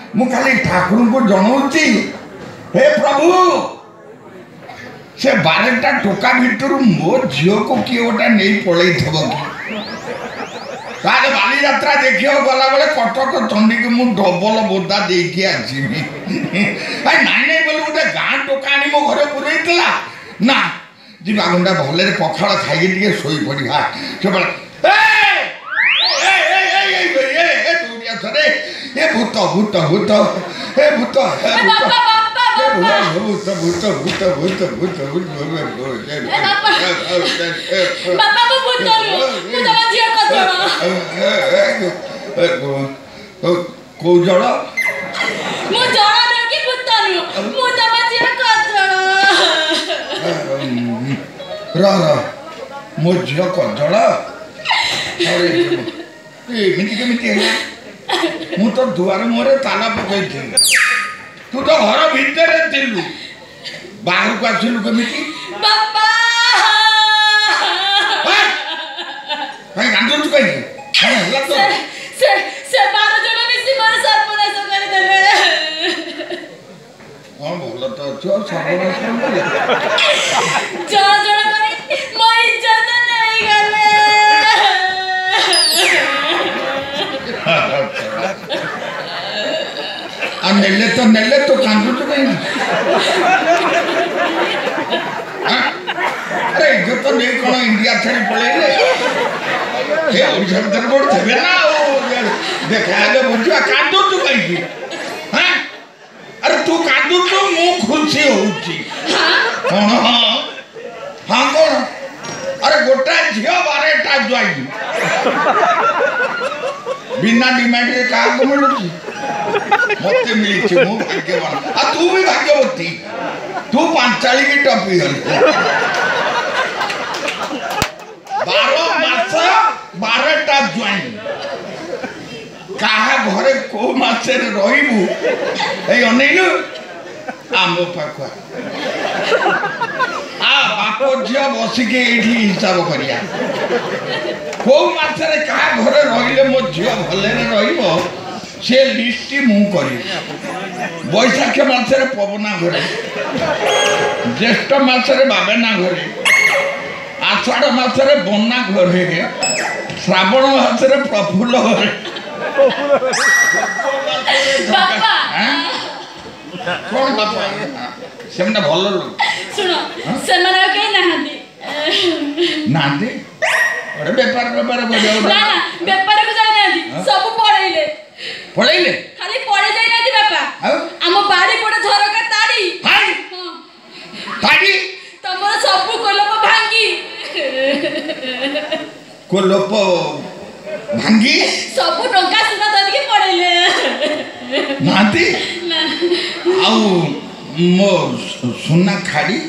मु खाली ठाकुर को जनाऊँगी हे प्रभु से 12टा टोका भितर मो झील को किए गोटे नहीं पलई थब कि ताले बाली यात्रा देखियो गला बेले कटक चंडी के मु डबल बोदा देकी आसीबी भाई नाई नाई बोले गोटे गाँ टोका आनी मो घरे पुरईला ना जीवा गुंडा भले पखाड़ खाई टे शोई पड़ा से ए भूत भूत भूत ए भूत भूत भूत भूत भूत भूत को जड़ मो झील कजड़ एमती केमी मु तो दुआर मुहर ताला पकई तू तो घर भितर थिलु बाहर को आसिलु केमिति भाई गांधो तू कहीं हां हला तो से 12 जण मिसी मार सर्वनाश कर देले हां बोला तो छ सर्वनाश कर देले जण जण करे मो इज्जत नहीं गले नेले तो कांदू तो कहीं अरे इज्जत तो नहीं कौन इंडिया छाड़ी पड़े ये ओडिशा भीतर बोर्ड थे ना देखा आगे बुझा कांदू तू कहीं हाँ अरे तू कांदू तो मुँह खुशी होची हाँ हाँ हाँ कौन अरे गोटा झियो 12टा जाई बिना डिमांड के कहा को मिलुची मते मिली मु भाग्यवान आ तू भी भाग्यवती तू पांचाली की टपी हली 12 मास 12टा ज्वाइन कहा घरे को मासे रहिबू ए अनेलु आमो पाखुआ आ बापो झियो बसिके एठी हिसाब करिया को मासे कहा घरे रहिले मो झियो भले रहिबो से लिस्ट मु करी बैशाख मासरे पवना घरे ज्येष्ठ मासरे बाबेना घरे आषाढ़ मासरे बन्ना घरे श्रावण मासरे प्रफुल्ल घरे बाबा कौन बापा सेमना भलो लोग सुनो सेमना के नाहंदी नांदी अरे व्यापार व्यापार को जाओ ना ना व्यापार को जाय नाहंदी सब पढैले पढैले खाली पढै जाय नाहंदी बापा हम बाड़ी पडे झरका ताड़ी हाय ताड़ी तमर सब कोलप भांगी कोलप भांगी सब टंका सुना दद के पढैले नांदी ना आउ मो सुना खाड़ी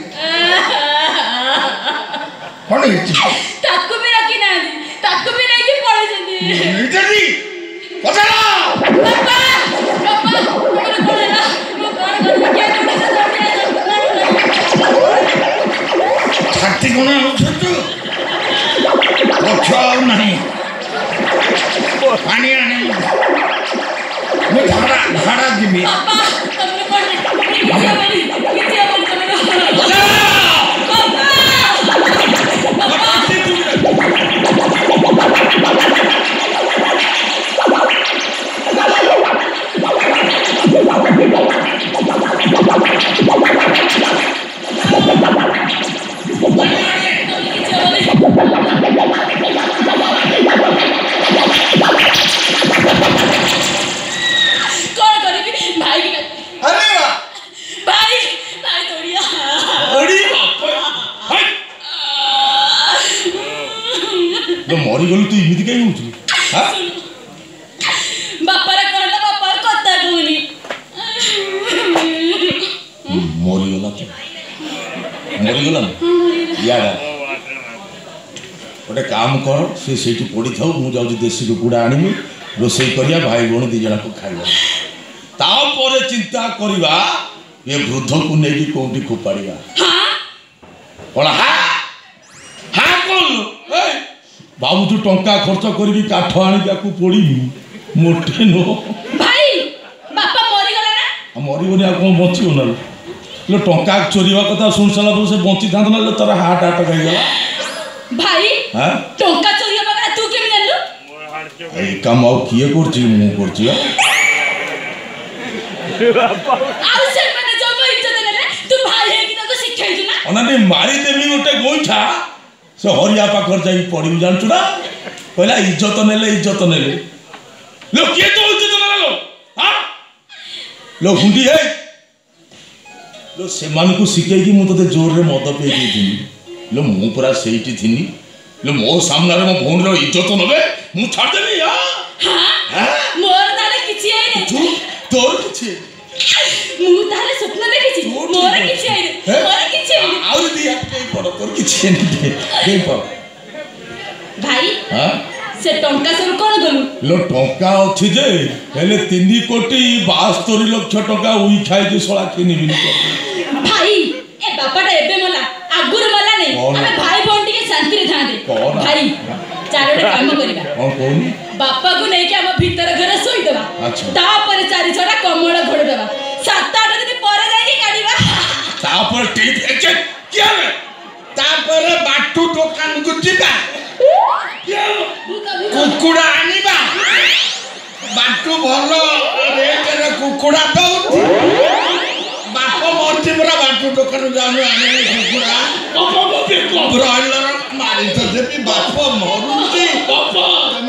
कौन है ताकू भी रखी नाहंदी ताकू भी नहीं के पढै जंदी नहीं जल्दी पछाड़ा बाबा बाबा हमर कोलेला मो कोन कर के छाती कोना उठतो पछाओ नहीं पानी आने मैं धारा दिमी बाबा हमर कोन कितिया बनी मरी गलु तू इमिति कहीं होछु हां बापा रे कहला बापा कत्ता कहनी मरी गला यार गोटे काम कर से सेठी पड़ी थाउ मु जाउ देसी कुकुड़ा आनिमी रोसई करिया भाई भौणी दी जना को खाइबा तापर चिंता करिबा ये वृद्ध को नेकी कोठी खोपाड़िबा हां बोला हां हां बोल ए बाबू तू टंका खर्च करबी काठ आनी जाकू पड़ी मोटे नो भाई बापा କହିବନି ଆଉ କ'ଣ ବଞ୍ଚିବ ନା लो टंका चोरीवा कथा सुन सारा पर से बंची था ना तार हार्ट अटैक गला भाई हां टंका चोरी बगरा तू केम जानलु ए काम आउ किए करची मु करची आउ से माने जब इज्जत नेले तू भाई है कि ताको शिखाई छु ना ओना ने मारी देबी गोटे गोइठा से हरिया पाखर जाई पड़ी जानछु ना कहला इज्जत नेले लो किए तो इज्जत नेला लो हां लो हुंडी है लो सेमान को शिखाई कि मु तते जोर रे मद पे देथिनी लो मु पूरा सेठी थिनी लो मो सामने रे मो भौन रो इज्जत नबे मु छाड़ देबी हां मोर ताले किछि आइ नै तू तोर किछि मु ताले स्वप्न देखिछि मोर किछि आइ नै मोर किछि आइ नै आउ दिया के पड़ तोर किछि नै दे पर भाई हां से टंका सब कोन गलु लो टंका अछि जे हेले 3 कोटी 72 लाख टंका उई खाइ के सोला किनि बिन भाई ए बापाटा एबे मला आगुर मला नै हमें भाई बोंडी के शांति रे थांदे भाई चारोडे काम करिबा कोन कोन बापा को नै के हम भीतर घर सोई देबा अच्छा ता पर चारि छोरा कमळ घोड़ देबा 7-8 दिन पर जाई के काढीबा ता पर टीप एचे क्या रे ता पर बाटू दुकान को जिबा कुकुड़ा आनिबा बाटू भलो रेट रे कुकुड़ा दउथि बाप मरती पूरा बाटू दुकान जानु आने कुकुड़ा ब्रॉयलर मारी तो देबी बाप मरुची